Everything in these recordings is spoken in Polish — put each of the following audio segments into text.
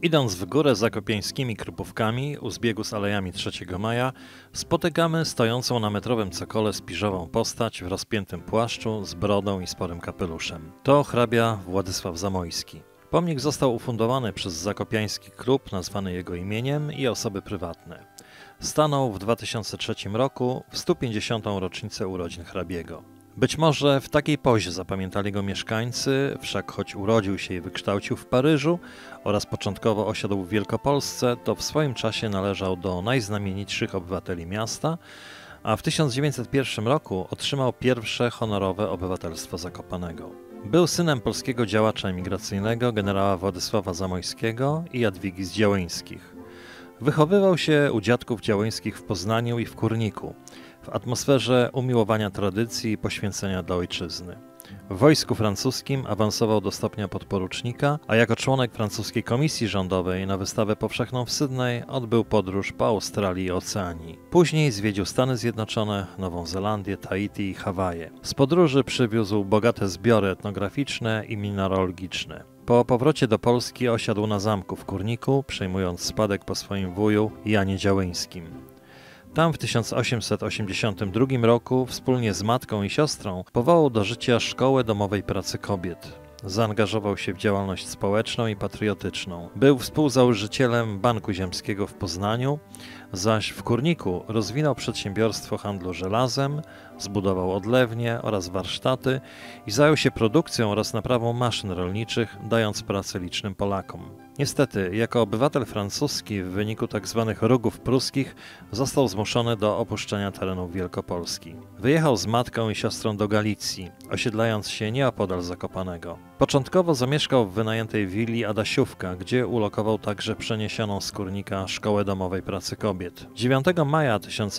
Idąc w górę zakopiańskimi Krupówkami u zbiegu z Alejami 3 Maja, spotykamy stojącą na metrowym cokole spiżową postać w rozpiętym płaszczu z brodą i sporym kapeluszem. To hrabia Władysław Zamoyski. Pomnik został ufundowany przez zakopiański klub nazwany jego imieniem i osoby prywatne. Stanął w 2003 roku w 150. rocznicę urodzin hrabiego. Być może w takiej pozie zapamiętali go mieszkańcy, wszak choć urodził się i wykształcił w Paryżu oraz początkowo osiadł w Wielkopolsce, to w swoim czasie należał do najznamienitszych obywateli miasta, a w 1901 roku otrzymał pierwsze honorowe obywatelstwo Zakopanego. Był synem polskiego działacza emigracyjnego generała Władysława Zamoyskiego i Jadwigi z Działyńskich. Wychowywał się u dziadków Działyńskich w Poznaniu i w Kurniku, w atmosferze umiłowania tradycji i poświęcenia dla ojczyzny. W wojsku francuskim awansował do stopnia podporucznika, a jako członek francuskiej komisji rządowej na wystawę powszechną w Sydney odbył podróż po Australii i Oceanii. Później zwiedził Stany Zjednoczone, Nową Zelandię, Tahiti i Hawaje. Z podróży przywiózł bogate zbiory etnograficzne i mineralogiczne. Po powrocie do Polski osiadł na zamku w Kurniku, przejmując spadek po swoim wuju Janie Działyńskim. Tam w 1882 roku wspólnie z matką i siostrą powołał do życia Szkołę Domowej Pracy Kobiet. Zaangażował się w działalność społeczną i patriotyczną. Był współzałożycielem Banku Ziemskiego w Poznaniu, zaś w Kurniku rozwinął przedsiębiorstwo handlu żelazem, zbudował odlewnie oraz warsztaty i zajął się produkcją oraz naprawą maszyn rolniczych, dając pracę licznym Polakom. Niestety, jako obywatel francuski w wyniku tzw. rugów pruskich został zmuszony do opuszczenia terenów Wielkopolski. Wyjechał z matką i siostrą do Galicji, osiedlając się nieopodal Zakopanego. Początkowo zamieszkał w wynajętej willi Adasiówka, gdzie ulokował także przeniesioną z Kurnika Szkołę Domowej Pracy Kobiet. 9 maja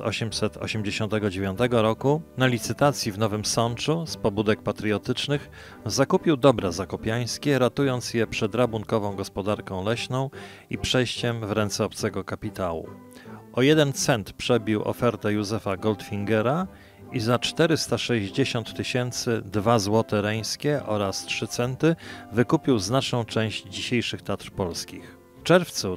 1889 roku na licytacji w Nowym Sączu z pobudek patriotycznych zakupił dobra zakopiańskie, ratując je przed rabunkową gospodarką leśną i przejściem w ręce obcego kapitału. O 1 cent przebił ofertę Józefa Goldfingera i za 460 000 2 złote reńskie oraz 3 centy wykupił znaczną część dzisiejszych Tatr polskich. W czerwcu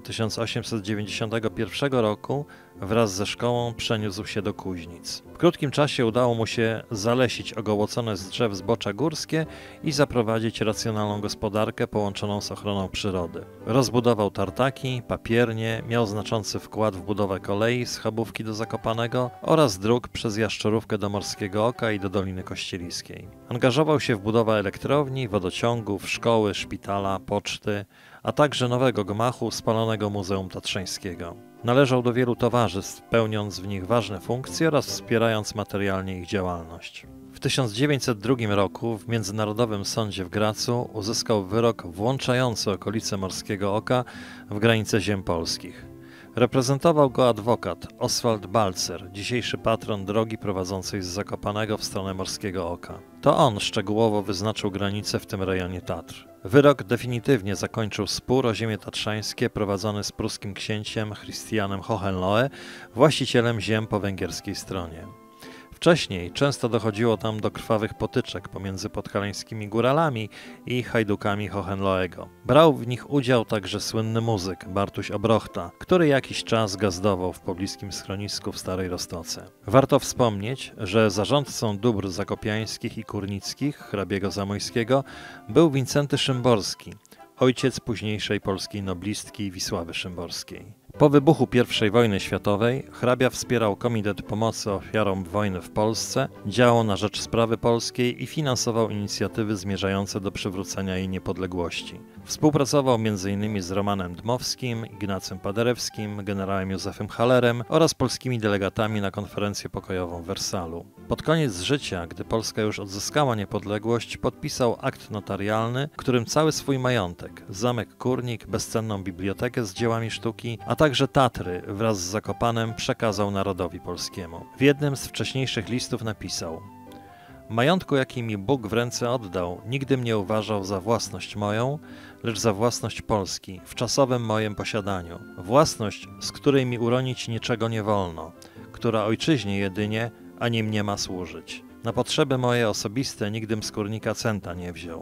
1891 roku wraz ze szkołą przeniósł się do Kuźnic. W krótkim czasie udało mu się zalesić ogołocone z drzew zbocza górskie i zaprowadzić racjonalną gospodarkę połączoną z ochroną przyrody. Rozbudował tartaki, papiernie, miał znaczący wkład w budowę kolei z Chabówki do Zakopanego oraz dróg przez Jaszczurówkę do Morskiego Oka i do Doliny Kościeliskiej. Angażował się w budowę elektrowni, wodociągów, szkoły, szpitala, poczty, a także nowego gmachu spalonego Muzeum Tatrzańskiego. Należał do wielu towarzystw, pełniąc w nich ważne funkcje oraz wspierając materialnie ich działalność. W 1902 roku w Międzynarodowym Sądzie w Gracu uzyskał wyrok włączający okolice Morskiego Oka w granice ziem polskich. Reprezentował go adwokat Oswald Balcer, dzisiejszy patron drogi prowadzącej z Zakopanego w stronę Morskiego Oka. To on szczegółowo wyznaczył granice w tym rejonie Tatr. Wyrok definitywnie zakończył spór o ziemie tatrzańskie prowadzony z pruskim księciem Christianem Hohenlohe, właścicielem ziem po węgierskiej stronie. Wcześniej często dochodziło tam do krwawych potyczek pomiędzy podhalańskimi góralami i hajdukami Hohenloego. Brał w nich udział także słynny muzyk Bartuś Obrochta, który jakiś czas gazdował w pobliskim schronisku w Starej Roztoce. Warto wspomnieć, że zarządcą dóbr zakopiańskich i kurnickich hrabiego Zamoyskiego był Wincenty Szymborski, ojciec późniejszej polskiej noblistki Wisławy Szymborskiej. Po wybuchu I wojny światowej hrabia wspierał Komitet Pomocy Ofiarom Wojny w Polsce, działał na rzecz sprawy polskiej i finansował inicjatywy zmierzające do przywrócenia jej niepodległości. Współpracował m.in. z Romanem Dmowskim, Ignacym Paderewskim, generałem Józefem Hallerem oraz polskimi delegatami na konferencję pokojową w Wersalu. Pod koniec życia, gdy Polska już odzyskała niepodległość, podpisał akt notarialny, którym cały swój majątek, zamek Kurnik, bezcenną bibliotekę z dziełami sztuki, a także Tatry wraz z Zakopanem przekazał narodowi polskiemu. W jednym z wcześniejszych listów napisał: Majątku, jaki mi Bóg w ręce oddał, nigdy mnie uważał za własność moją, lecz za własność Polski, w czasowym mojem posiadaniu. Własność, z której mi uronić niczego nie wolno, która ojczyźnie jedynie, a nim nie ma służyć. Na potrzeby moje osobiste nigdym z Kurnika centa nie wziął.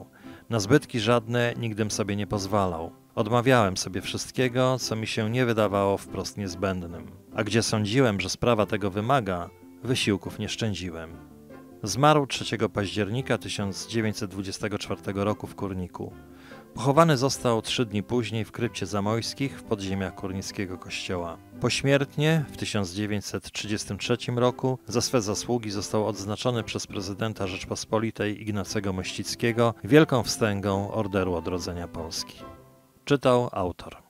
Na zbytki żadne nigdym sobie nie pozwalał. Odmawiałem sobie wszystkiego, co mi się nie wydawało wprost niezbędnym. A gdzie sądziłem, że sprawa tego wymaga, wysiłków nie szczędziłem. Zmarł 3 października 1924 roku w Kurniku. Pochowany został 3 dni później w krypcie Zamojskich w podziemiach kurnickiego kościoła. Pośmiertnie w 1933 roku za swe zasługi został odznaczony przez prezydenta Rzeczpospolitej Ignacego Mościckiego Wielką Wstęgą Orderu Odrodzenia Polski. Czytał autor.